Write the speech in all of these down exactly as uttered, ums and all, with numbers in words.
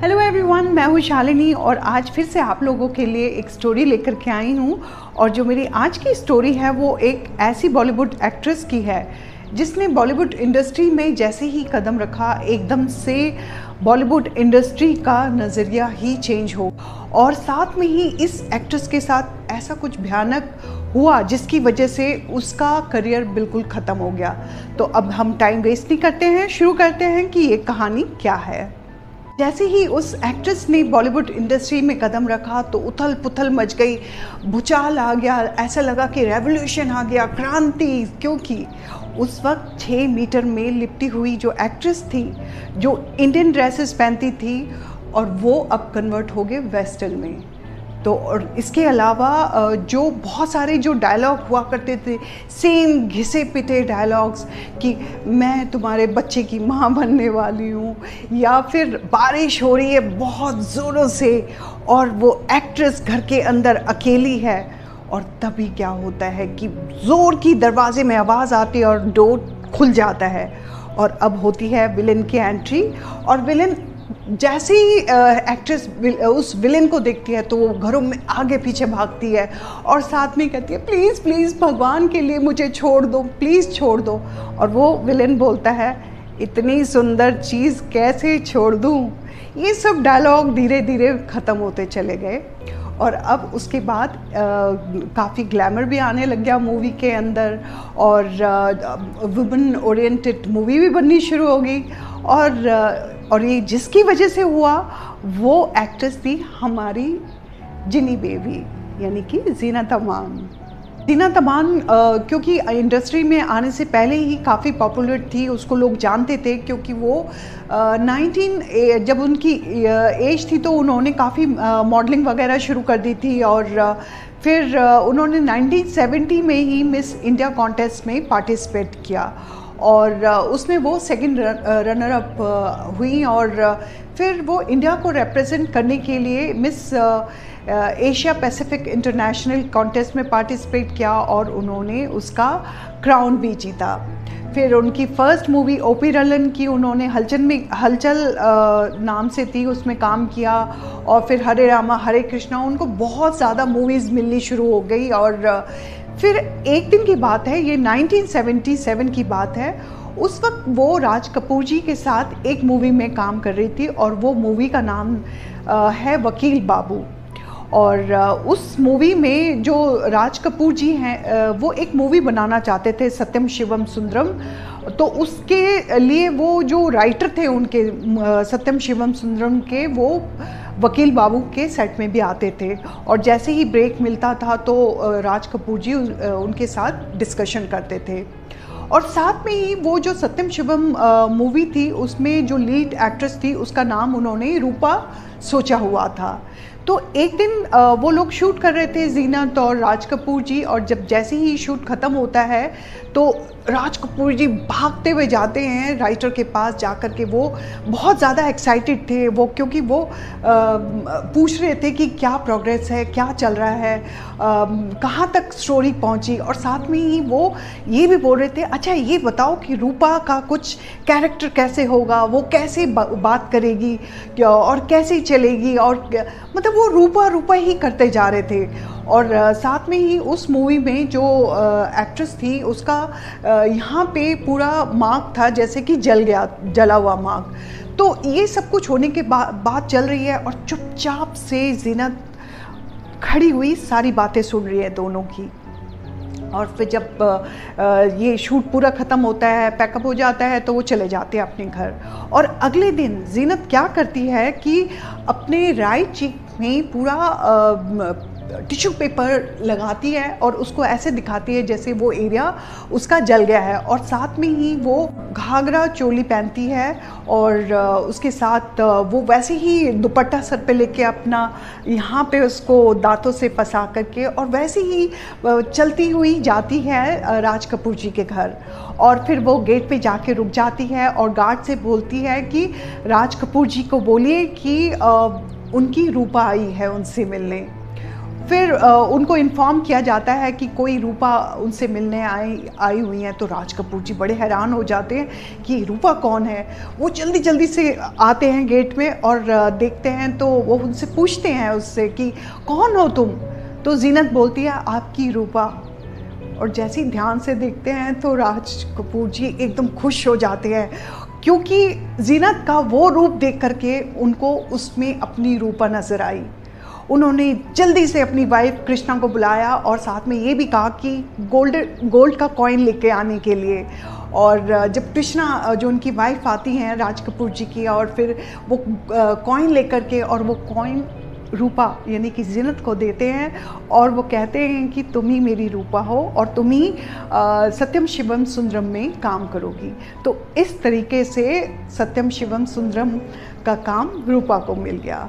Hello everyone, मैं हूँ शालिनी और आज फिर से आप लोगों के लिए एक स्टोरी लेकर के आई हूँ। और जो मेरी आज की स्टोरी है वो एक ऐसी बॉलीवुड एक्ट्रेस की है जिसने बॉलीवुड इंडस्ट्री में जैसे ही कदम रखा एकदम से बॉलीवुड इंडस्ट्री का नज़रिया ही चेंज हो। और साथ में ही इस एक्ट्रेस के साथ ऐसा कुछ भयानक हुआ जिसकी वजह से उसका करियर बिल्कुल ख़त्म हो गया। तो अब हम टाइम वेस्ट नहीं करते हैं, शुरू करते हैं कि ये कहानी क्या है। जैसे ही उस एक्ट्रेस ने बॉलीवुड इंडस्ट्री में कदम रखा तो उथल पुथल मच गई, भूचाल आ गया, ऐसा लगा कि रेवोल्यूशन आ गया, क्रांति। क्योंकि उस वक्त छः मीटर में लिपटी हुई जो एक्ट्रेस थी, जो इंडियन ड्रेसेस पहनती थी, और वो अब कन्वर्ट हो गए वेस्टर्न में। तो और इसके अलावा जो बहुत सारे जो डायलॉग हुआ करते थे, सेम घिसे पिटे डायलॉग्स कि मैं तुम्हारे बच्चे की माँ बनने वाली हूँ, या फिर बारिश हो रही है बहुत ज़ोरों से और वो एक्ट्रेस घर के अंदर अकेली है, और तभी क्या होता है कि ज़ोर की दरवाजे में आवाज़ आती है और डोर खुल जाता है। और अब होती है विलन की एंट्री। और विलन जैसे ही एक्ट्रेस उस विलेन को देखती है तो वो घरों में आगे पीछे भागती है और साथ में कहती है प्लीज़ प्लीज़ भगवान के लिए मुझे छोड़ दो, प्लीज़ छोड़ दो। और वो विलेन बोलता है इतनी सुंदर चीज़ कैसे छोड़ दूँ। ये सब डायलॉग धीरे धीरे ख़त्म होते चले गए। और अब उसके बाद काफ़ी ग्लैमर भी आने लग गया मूवी के अंदर, और वुमेन ओरिएंटेड मूवी भी बननी शुरू हो गई। और और ये जिसकी वजह से हुआ वो एक्ट्रेस थी हमारी जिनी बेबी, यानी कि ज़ीनत अमान। ज़ीनत अमान क्योंकि इंडस्ट्री में आने से पहले ही काफ़ी पॉपुलर थी, उसको लोग जानते थे क्योंकि वो नाइनटीन जब उनकी एज थी तो उन्होंने काफ़ी मॉडलिंग वगैरह शुरू कर दी थी। और फिर उन्होंने नाइनटीन सेवेंटी में ही मिस इंडिया कॉन्टेस्ट में पार्टिसिपेट किया और उसमें वो सेकंड रनर अप हुई। और फिर वो इंडिया को रिप्रेजेंट करने के लिए miss Asia Pacific international contest में पार्टिसिपेट किया और उन्होंने उसका क्राउन भी जीता। फिर उनकी फ़र्स्ट मूवी ओपी रलन की उन्होंने हलचल में हलचल नाम से थी, उसमें काम किया। और फिर हरे रामा हरे कृष्णा, उनको बहुत ज़्यादा मूवीज़ मिलनी शुरू हो गई। और फिर एक दिन की बात है, ये नाइनटीन सेवेंटी सेवन की बात है, उस वक्त वो राज कपूर जी के साथ एक मूवी में काम कर रही थी और वो मूवी का नाम है वकील बाबू। और उस मूवी में जो राज कपूर जी हैं वो एक मूवी बनाना चाहते थे, सत्यम शिवम सुंदरम। तो उसके लिए वो जो राइटर थे उनके सत्यम शिवम सुंदरम के, वो वकील बाबू के सेट में भी आते थे। और जैसे ही ब्रेक मिलता था तो राज कपूर जी उनके साथ डिस्कशन करते थे। और साथ में ही वो जो सत्यम शिवम मूवी थी उसमें जो लीड एक्ट्रेस थी उसका नाम उन्होंने रूपा सोचा हुआ था। तो एक दिन वो लोग शूट कर रहे थे, ज़ीनत और राज कपूर जी। और जब जैसे ही शूट ख़त्म होता है तो राज कपूर जी भागते हुए जाते हैं राइटर के पास, जाकर के वो बहुत ज़्यादा एक्साइटेड थे वो, क्योंकि वो आ, पूछ रहे थे कि क्या प्रोग्रेस है, क्या चल रहा है, कहाँ तक स्टोरी पहुँची। और साथ में ही वो ये भी बोल रहे थे अच्छा ये बताओ कि रूपा का कुछ कैरेक्टर कैसे होगा, वो कैसे बा, बात करेगी और कैसे चलेगी, और मतलब वो रूपा रूपा ही करते जा रहे थे। और साथ में ही उस मूवी में जो एक्ट्रेस थी उसका यहाँ पे पूरा मार्क था जैसे कि जल गया, जला हुआ मार्क। तो ये सब कुछ होने के बाद बात चल रही है और चुपचाप से ज़ीनत खड़ी हुई सारी बातें सुन रही है दोनों की। और फिर जब ये शूट पूरा ख़त्म होता है, पैकअप हो जाता है, तो वो चले जाते हैं अपने घर। और अगले दिन ज़ीनत क्या करती है कि अपने राइट चीक में पूरा टिश्यू पेपर लगाती है और उसको ऐसे दिखाती है जैसे वो एरिया उसका जल गया है। और साथ में ही वो घाघरा चोली पहनती है और उसके साथ वो वैसे ही दुपट्टा सर पे लेके अपना यहाँ पे उसको दांतों से फंसा करके और वैसे ही चलती हुई जाती है राज कपूर जी के घर। और फिर वो गेट पे जाके रुक जाती है और गार्ड से बोलती है कि राज कपूर जी को बोलिए कि उनकी रूपा आई है उनसे मिलने। फिर आ, उनको इन्फॉर्म किया जाता है कि कोई रूपा उनसे मिलने आई आई हुई हैं। तो राज कपूर जी बड़े हैरान हो जाते हैं कि रूपा कौन है। वो जल्दी जल्दी से आते हैं गेट में और देखते हैं, तो वो उनसे पूछते हैं उससे कि कौन हो तुम। तो जीनत बोलती है आपकी रूपा। और जैसे ही ध्यान से देखते हैं तो राज कपूर जी एकदम खुश हो जाते हैं, क्योंकि जीनत का वो रूप देख करके उनको उसमें अपनी रूपा नज़र आई। उन्होंने जल्दी से अपनी वाइफ कृष्णा को बुलाया और साथ में ये भी कहा कि गोल्ड गोल्ड का कॉइन लेके आने के लिए। और जब कृष्णा जो उनकी वाइफ आती हैं राज कपूर जी की, और फिर वो कॉइन लेकर के और वो कॉइन रूपा यानी कि जीनत को देते हैं और वो कहते हैं कि तुम ही मेरी रूपा हो और तुम ही सत्यम शिवम सुंदरम में काम करोगी। तो इस तरीके से सत्यम शिवम सुंदरम का काम रूपा को मिल गया।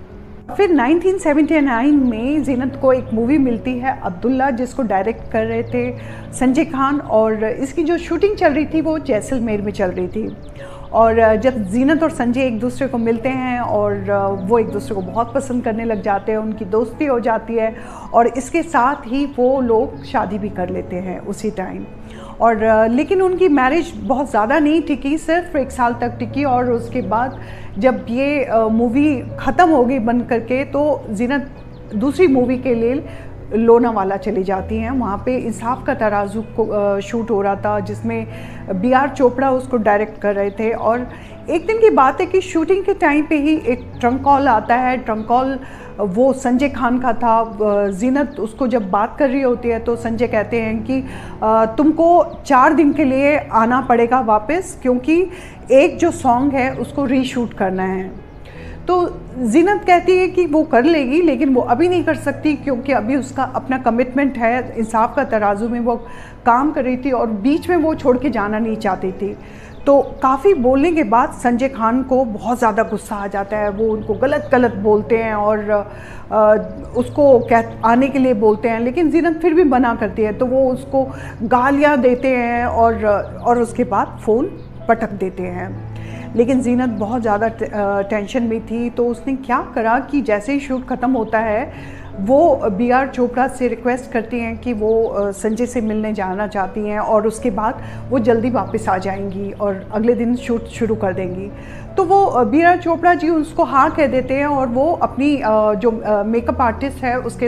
फिर नाइनटीन सेवेंटी नाइन में जीनत को एक मूवी मिलती है अब्दुल्ला, जिसको डायरेक्ट कर रहे थे संजय खान, और इसकी जो शूटिंग चल रही थी वो जैसलमेर में चल रही थी। और जब जीनत और संजय एक दूसरे को मिलते हैं और वो एक दूसरे को बहुत पसंद करने लग जाते हैं, उनकी दोस्ती हो जाती है और इसके साथ ही वो लोग शादी भी कर लेते हैं उसी टाइम। और लेकिन उनकी मैरिज बहुत ज़्यादा नहीं टिकी, सिर्फ एक साल तक टिकी। और उसके बाद जब ये मूवी ख़त्म हो गई बन करके, तो जीनत दूसरी मूवी के लिए लोनावाला चली जाती हैं। वहाँ पे इंसाफ का तराजू को शूट हो रहा था, जिसमें बी आर चोपड़ा उसको डायरेक्ट कर रहे थे। और एक दिन की बात है कि शूटिंग के टाइम पे ही एक ट्रंक कॉल आता है। ट्रंक कॉल वो संजय खान का था। जीनत उसको जब बात कर रही होती है तो संजय कहते हैं कि तुमको चार दिन के लिए आना पड़ेगा वापस, क्योंकि एक जो सॉन्ग है उसको रीशूट करना है। तो जीनत कहती है कि वो कर लेगी, लेकिन वो अभी नहीं कर सकती क्योंकि अभी उसका अपना कमिटमेंट है। इंसाफ का तराजू में वो काम कर रही थी और बीच में वो छोड़ के जाना नहीं चाहती थी। तो काफ़ी बोलने के बाद संजय खान को बहुत ज़्यादा गुस्सा आ जाता है। वो उनको गलत गलत बोलते हैं और आ, उसको कह आने के लिए बोलते हैं, लेकिन जीनत फिर भी मना करती है। तो वो उसको गालियाँ देते हैं और और उसके बाद फ़ोन पटक देते हैं। लेकिन जीनत बहुत ज़्यादा टेंशन में थी, तो उसने क्या करा कि जैसे ही शूट ख़त्म होता है वो बी आर चोपड़ा से रिक्वेस्ट करती हैं कि वो संजय से मिलने जाना चाहती हैं और उसके बाद वो जल्दी वापस आ जाएंगी और अगले दिन शूट शुरू कर देंगी। तो वो बी आर चोपड़ा जी उसको हाँ कह देते हैं और वो अपनी जो मेकअप आर्टिस्ट है उसके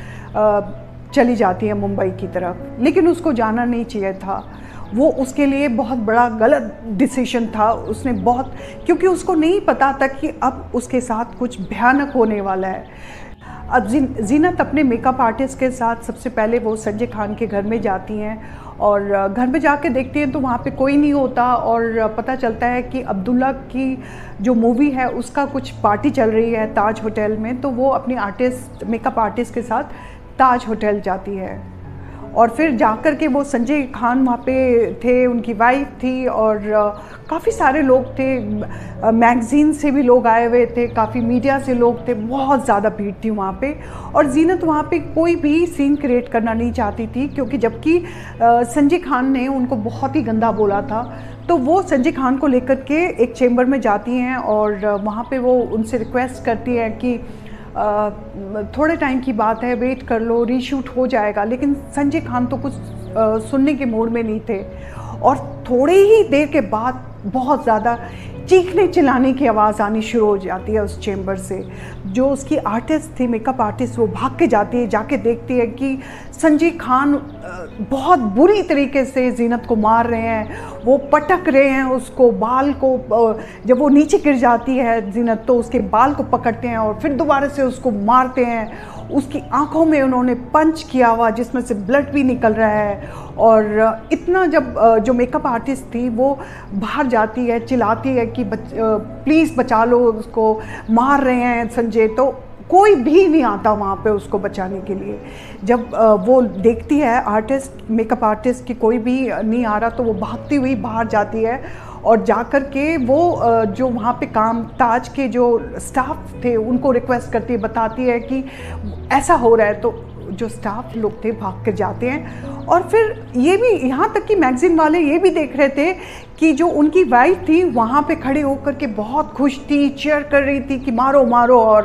साथ चली जाती है मुंबई की तरफ। लेकिन उसको जाना नहीं चाहिए था। वो उसके लिए बहुत बड़ा गलत डिसीजन था। उसने बहुत, क्योंकि उसको नहीं पता था कि अब उसके साथ कुछ भयानक होने वाला है। अब जीनत अपने मेकअप आर्टिस्ट के साथ सबसे पहले वो संजय खान के घर में जाती हैं और घर में जाके देखती हैं तो वहाँ पे कोई नहीं होता और पता चलता है कि अब्दुल्ला की जो मूवी है उसका कुछ पार्टी चल रही है ताज होटल में। तो वो अपनी आर्टिस्ट मेकअप आर्टिस्ट के साथ ताज होटल जाती है और फिर जाकर के वो संजय खान वहाँ पे थे, उनकी वाइफ थी और काफ़ी सारे लोग थे। मैगज़ीन से भी लोग आए हुए थे, काफ़ी मीडिया से लोग थे, बहुत ज़्यादा भीड़ थी वहाँ पे। और जीनत वहाँ पे कोई भी सीन क्रिएट करना नहीं चाहती थी, क्योंकि जबकि संजय खान ने उनको बहुत ही गंदा बोला था। तो वो संजय खान को लेकर के एक चेंबर में जाती हैं और वहाँ पे वो उनसे रिक्वेस्ट करती है कि आ, थोड़े टाइम की बात है, वेट कर लो, रीशूट हो जाएगा। लेकिन संजय खान तो कुछ आ, सुनने के मूड में नहीं थे और थोड़े ही देर के बाद बहुत ज़्यादा चीखने चिल्लाने की आवाज़ आनी शुरू हो जाती है उस चेंबर से। जो उसकी आर्टिस्ट थी, मेकअप आर्टिस्ट, वो भाग के जाती है, जाके देखती है कि संजय खान बहुत बुरी तरीके से जीनत को मार रहे हैं, वो पटक रहे हैं उसको, बाल को। जब वो नीचे गिर जाती है जीनत तो उसके बाल को पकड़ते हैं और फिर दोबारा से उसको मारते हैं। उसकी आंखों में उन्होंने पंच किया हुआ जिसमें से ब्लड भी निकल रहा है। और इतना जब जो मेकअप आर्टिस्ट थी वो बाहर जाती है, चिल्लाती है कि बच, प्लीज़ बचा लो, उसको मार रहे हैं संजय, तो कोई भी नहीं आता वहाँ पे उसको बचाने के लिए। जब वो देखती है आर्टिस्ट, मेकअप आर्टिस्ट की कोई भी नहीं आ रहा, तो वो भागती हुई बाहर जाती है और जाकर के वो जो वहाँ पे काम ताज के जो स्टाफ थे उनको रिक्वेस्ट करती है, बताती है कि ऐसा हो रहा है। तो जो स्टाफ लोग थे भाग कर जाते हैं। और फिर ये भी, यहाँ तक कि मैगज़ीन वाले ये भी देख रहे थे कि जो उनकी वाइफ थी वहाँ पे खड़े होकर के बहुत खुश थी, चीयर कर रही थी कि मारो मारो। और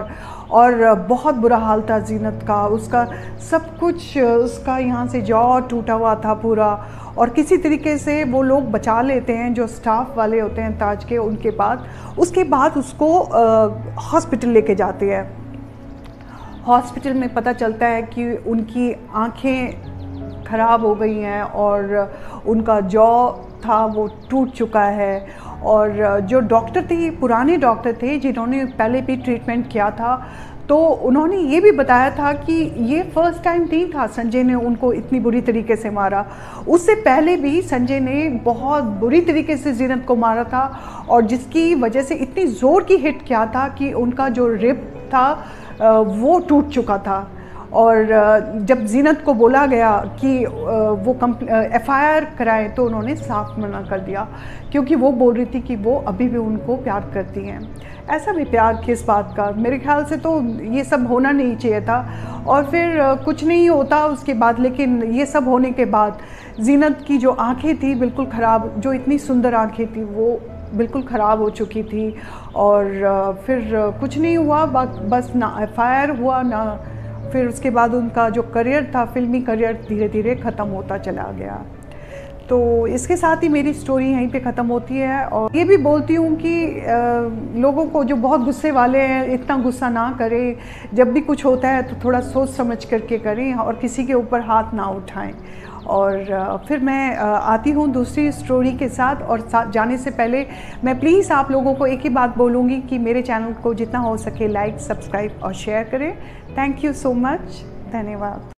और बहुत बुरा हाल था जीनत का। उसका सब कुछ, उसका यहाँ से जॉ टूटा हुआ था पूरा, और किसी तरीके से वो लोग बचा लेते हैं जो स्टाफ वाले होते हैं ताज के, उनके बाद उसके बाद उसको हॉस्पिटल लेके जाते हैं। हॉस्पिटल में पता चलता है कि उनकी आंखें ख़राब हो गई हैं और उनका जॉ था वो टूट चुका है। और जो डॉक्टर थे, पुराने डॉक्टर थे जिन्होंने पहले भी ट्रीटमेंट किया था, तो उन्होंने ये भी बताया था कि ये फर्स्ट टाइम नहीं था संजय ने उनको इतनी बुरी तरीके से मारा। उससे पहले भी संजय ने बहुत बुरी तरीके से जीनत को मारा था, और जिसकी वजह से इतनी ज़ोर की हिट किया था कि उनका जो रिब था वो टूट चुका था। और जब जीनत को बोला गया कि वो एफ आई आर कराएं, तो उन्होंने साफ मना कर दिया, क्योंकि वो बोल रही थी कि वो अभी भी उनको प्यार करती हैं। ऐसा भी प्यार किस बात का, मेरे ख्याल से तो ये सब होना नहीं चाहिए था। और फिर कुछ नहीं होता उसके बाद, लेकिन ये सब होने के बाद जीनत की जो आंखें थी बिल्कुल ख़राब, जो इतनी सुंदर आंखें थी वो बिल्कुल ख़राब हो चुकी थी। और फिर कुछ नहीं हुआ, बस ना एफ आई आर हुआ ना, फिर उसके बाद उनका जो करियर था, फिल्मी करियर, धीरे धीरे ख़त्म होता चला गया। तो इसके साथ ही मेरी स्टोरी यहीं पे ख़त्म होती है। और ये भी बोलती हूँ कि आ, लोगों को जो बहुत गुस्से वाले हैं, इतना गुस्सा ना करें। जब भी कुछ होता है तो थोड़ा सोच समझ करके करें और किसी के ऊपर हाथ ना उठाएं। और आ, फिर मैं आ, आती हूँ दूसरी स्टोरी के साथ। और साथ जाने से पहले मैं प्लीज़ आप लोगों को एक ही बात बोलूँगी कि मेरे चैनल को जितना हो सके लाइक, सब्सक्राइब और शेयर करें। थैंक यू सो मच, धन्यवाद।